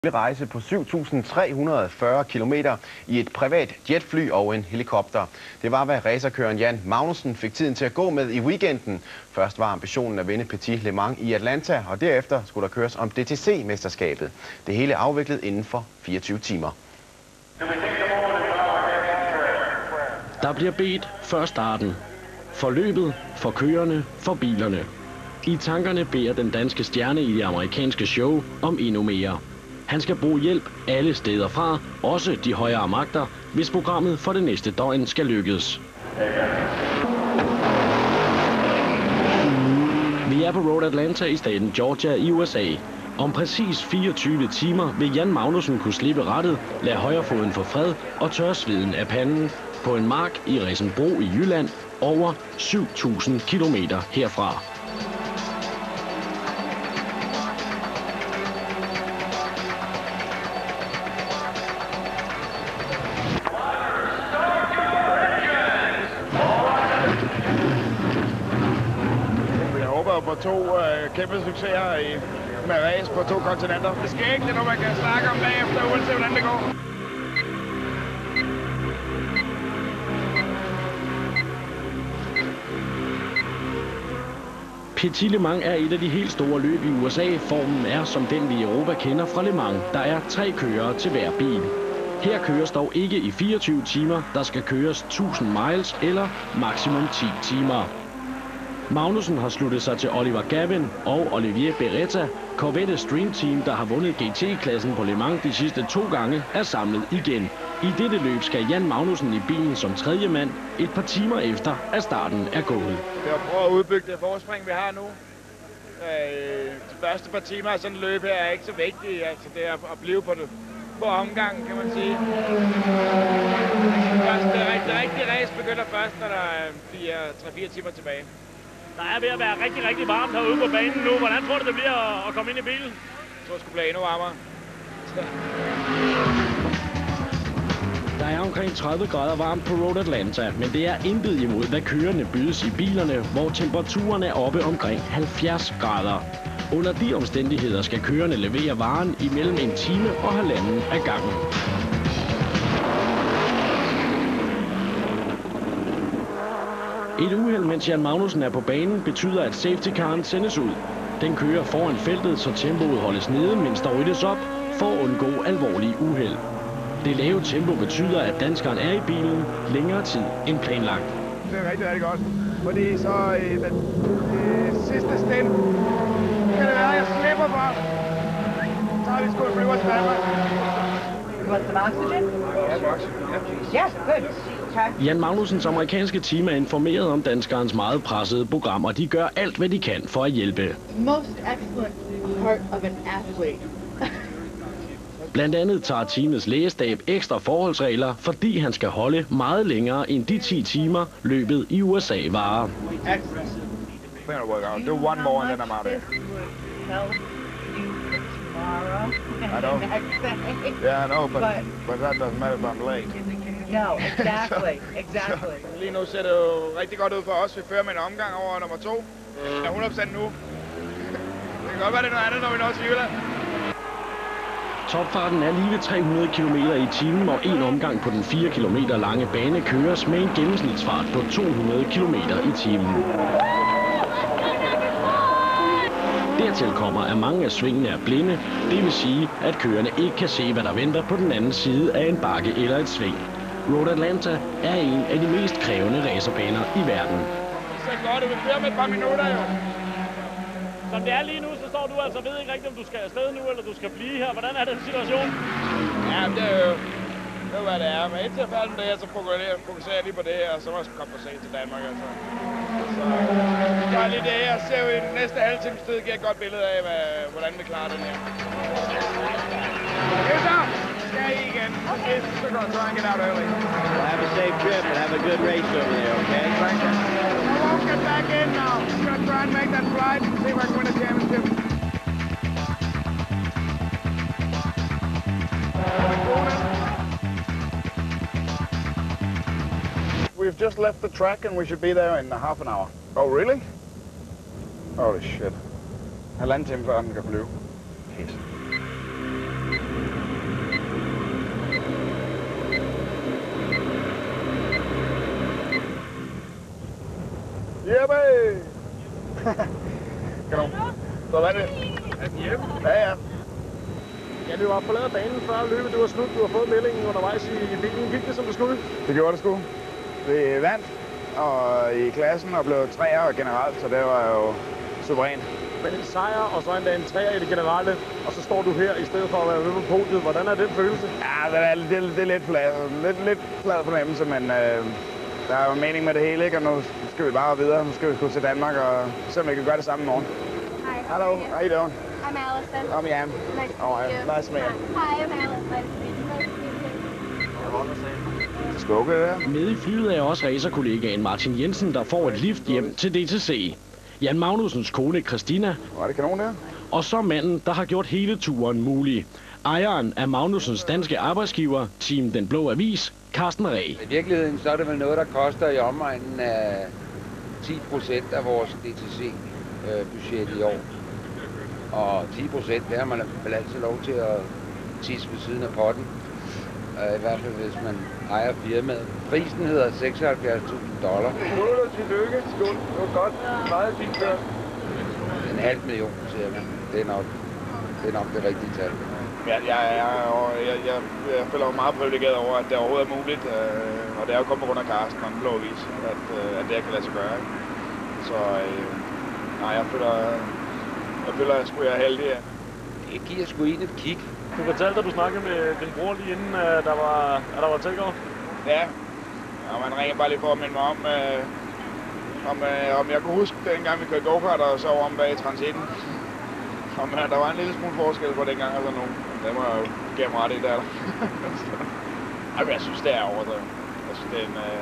rejse på 7.340 kilometer i et privat jetfly og en helikopter. Det var, hvad racerkøren Jan Magnussen fik tiden til at gå med i weekenden. Først var ambitionen at vinde Petit Le Mans i Atlanta, og derefter skulle der køres om DTC-mesterskabet. Det hele afviklet inden for 24 timer. Der bliver bedt før starten. For løbet, for kørerne, for bilerne. I tankerne beder den danske stjerne i det amerikanske show om endnu mere. Han skal bruge hjælp alle steder fra, også de højere magter, hvis programmet for det næste døgn skal lykkes. Vi er på Road Atlanta i staten Georgia i USA. Om præcis 24 timer vil Jan Magnussen kunne slippe rattet, lade højrefoden få fred og tørre sveden af panden på en mark i Resenbro i Jylland, over 7.000 kilometer herfra. På to kæmpe succeser med race på to kontinenter. Det sker ikke, det er noget, man kan snakke om bagefter, uanset hvordan det går. Petit Le Mans er et af de helt store løb i USA. Formen er som den, vi i Europa kender fra Le Mans. Der er 3 kørere til hver bil. Her køres dog ikke i 24 timer. Der skal køres 1000 miles eller maksimum 10 timer. Magnussen har sluttet sig til Oliver Gavin og Olivier Beretta. Corvette Stream Team, der har vundet GT-klassen på Le Mans de sidste 2 gange, er samlet igen. I dette løb skal Jan Magnussen i bilen som 3. mand, et par timer efter, at starten er gået. Vi har prøvet at udbygge det forspring, vi har nu. De første par timer af sådan et løb her er ikke så vigtigt. Altså, det er at blive på omgangen, kan man sige. Det rigtige race begynder først, når der bliver 3-4 timer tilbage. Der er ved at være rigtig varmt herude på banen nu. Hvordan tror du, det bliver at komme ind i bilen? Jeg tror, det skulle blive endnu varmere. Der er omkring 30 grader varmt på Road Atlanta, men det er intet imod, hvad kørerne bydes i bilerne, hvor temperaturen er oppe omkring 70 grader. Under de omstændigheder skal kørerne levere varen i mellem 1 time og 1,5 af gangen. Et uheld, mens Jan Magnussen er på banen, betyder, at safety-caren sendes ud. Den kører foran feltet, så tempoet holdes nede, mens der ryddes op for at undgå alvorlige uheld. Det lave tempo betyder, at danskeren er i bilen længere tid end planlagt. Det er rigtig godt, fordi så i den sidste stint kan det være, at jeg slipper for. Så har vi sgu en flyver til Danmark. You want some oxygen? Yes, good. Jan Magnussens amerikanske team er informeret om danskerens meget pressede program, og de gør alt, hvad de kan for at hjælpe. Most excellent part of an athlete. Blandt andet tager teamets lægestab ekstra forholdsregler, fordi han skal holde meget længere end de 10 timer løbet i USA varer. Do one more and then I'm out of here. I know. Yeah, I know, but that doesn't matter if I'm late. No, exactly. Lige nu ser det jo rigtig godt ud for os. Vi fører med en omgang over nummer 2. Jeg er 100% nu. Det kan godt være, det er noget andet, når vi når til Jylland. Topfarten er lige ved 300 km i timen, og en omgang på den 4 km lange bane køres med en gennemsnitsfart på 200 km i timen. Dertil kommer, at mange af svingene er blinde, det vil sige, at kørerne ikke kan se, hvad der venter på den anden side af en bakke eller et sving. Road Atlanta er en af de mest krævende racerbaner i verden. Så godt, vi kører med et par minutter jo. Som det er lige nu, så står du altså ved ikke rigtigt, om du skal afsted nu, eller du skal blive her. Hvordan er den situation? Ja, det er jo hvad det er. Men indtil jeg færdig med det her, så fokuserer jeg lige på det her, og så må jeg komme for sent til Danmark. Altså. Så gør lige det her, og ser vi i den næste halve times tid, giver et godt billede af, hvordan vi klarer den her. Okay, så skal I igen. Okay, så går jeg try and get out early. Well, have a safe trip and have a good race over there, okay? Thank you. I won't get back in now. I'm going to try and make that flight and see if I can win a championship. We've just left the track and we should be there in half an hour. Oh, really? Holy shit. 1,5 time før den kan flyve. Pis. Kanon. Så hvad er det? Er den hjemme? Ja, ja. Ja, vi var forladet banen før løbet. Det var slut. Du har fået meldingen undervejs i bilen. Gik det, som det skulle? Det gjorde det sgu. Vi vandt og i klassen og blev træer generelt, så det var jo suverænt. Men en sejr, og så endda en træer i det generelle, og så står du her i stedet for at være med på podiet. Hvordan er den følelse? Ja, det er lidt flad fornemmelse, men der er jo mening med det hele, ikke? Og nu skal vi bare videre. Nu skal vi til Danmark og se, om vi kan gøre det samme i morgen. Hi. Hello, how you doing? I'm Allison. I'm Jan. Nice to Oh, meet you. nice to meet you. Hi, I'm Alice. Nice to meet you. Nice to meet you. Skugge der. Med i flyet er også racerkollegaen Martin Jensen, der får et lift hjem til DTC. Jan Magnussens kone Christina, Var det kanon der? og så manden, der har gjort hele turen mulig. Ejeren af Magnussens danske arbejdsgiver, Team Den Blå Avis, Carsten Ræ. I virkeligheden så er det vel noget, der koster i omegnen af 10% af vores DTC-budget i år. Og 10%, det har man vel altid lov til at tisse ved siden af potten. I hvert fald hvis man ejer firmaet. Prisen hedder $76.000. Skål og tillykke. Skål. Det var godt. Meget fint kørt. 500.000 cirka. Det er nok det rigtige tal. Ja, jeg føler mig meget privilegeret over, at det overhovedet er muligt. Og det er jo kun på grund af Carsten og Den Blå Avis, at det kan lade sig gøre. Ikke? Så nej, jeg føler, at jeg er heldig. Jeg giver sgu en et kig. Du fortalte, at du snakkede med din bror lige inden, der var take-off. Ja, og man ringer bare lige for at minde mig om jeg kunne huske dengang vi kørte go-kart og så om bag transitten. Om der var en lille smule forskel på dengang og sådan nogen. Det må jeg jo give mig ret i der. Jeg synes, det er overdrevet. Jeg synes, det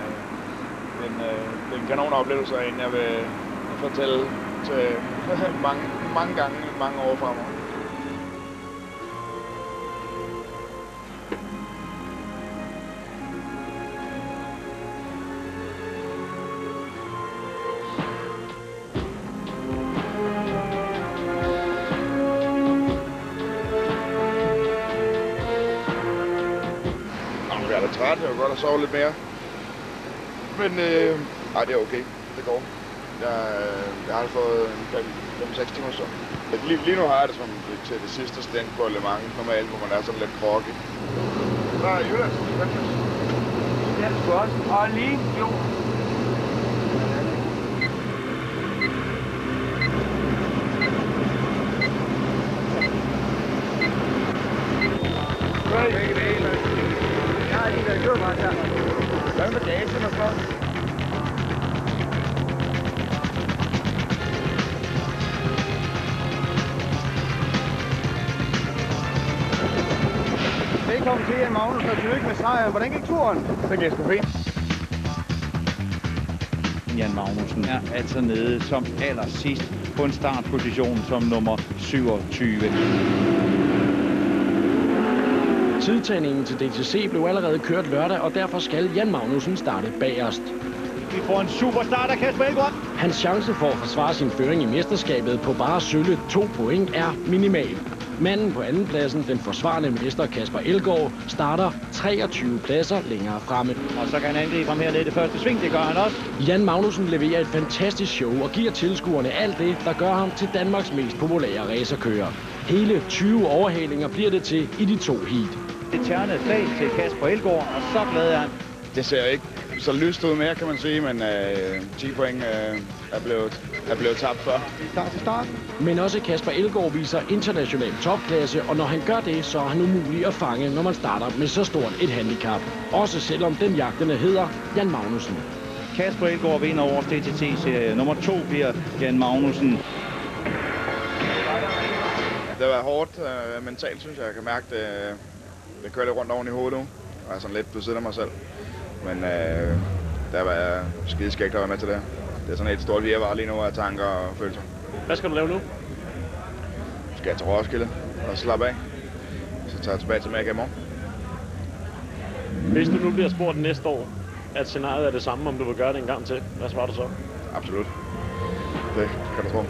er en kanon oplevelse, og en jeg vil fortælle til mange gange, mange år fremover. Jeg er da træt, jeg vil godt have sovet lidt mere. Men det er okay. Det går. Jeg har fået 5-6 timer så. Lige nu har jeg det som til det sidste stand på Le Mans, normalt, hvor man er sådan lidt krokket. Der er Jylland. Ja, det er også. Og lige, jo. Hvad med dagen og sådan? Velkommen til Jan Magnussen og tillykke med sejren. Hvordan gik turen? Det gik sgu fint. Jan Magnussen er altså nede som allersidst på en startposition som nummer 27. Tidtagningen til DTC blev allerede kørt lørdag, og derfor skal Jan Magnussen starte bagerst. Vi får en super start af Kasper Elgaard. Hans chance for at forsvare sin føring i mesterskabet på bare sølle 2 point er minimal. Manden på andenpladsen, den forsvarende mester Kasper Elgaard, starter 23 pladser længere fremme. Og så kan han angribe ham hernede i det første sving, det gør han også. Jan Magnussen leverer et fantastisk show og giver tilskuerne alt det, der gør ham til Danmarks mest populære racerkører. Hele 20 overhalinger bliver det til i de 2 heat. Det tørnede slag til Kasper Elgaard, og så glad er han. Det ser ikke så lyst ud mere, kan man sige, men 10 point er blevet tabt før. Klar til starten. Men også Kasper Elgaard viser international topklasse, og når han gør det, så er han umulig at fange, når man starter med så stort et handicap. Også selvom den jagtende hedder Jan Magnussen. Kasper Elgaard vinder over DTC-serie. Nummer 2 bliver Jan Magnussen. Det har været hårdt mentalt, synes jeg. Jeg kan mærke, det kører lidt rundt oven i hovedet nu. Jeg er sådan lidt på siden af mig selv. Men der var jeg skideskægt at være med til det. Det er sådan et stort virvar lige nu af tanker og følelser. Hvad skal du lave nu? Skal jeg til Roskilde og slappe af. Så tager jeg tilbage til Amerika i morgen. Hvis du nu bliver spurgt næste år, at scenariet er det samme, om du vil gøre det en gang til, hvad svarer du så? Absolut. Det kan du tro.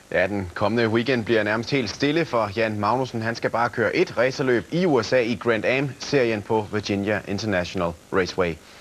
Ja, den kommende weekend bliver nærmest helt stille for Jan Magnussen. Han skal bare køre et racerløb i USA i Grand Am-serien på Virginia International Raceway.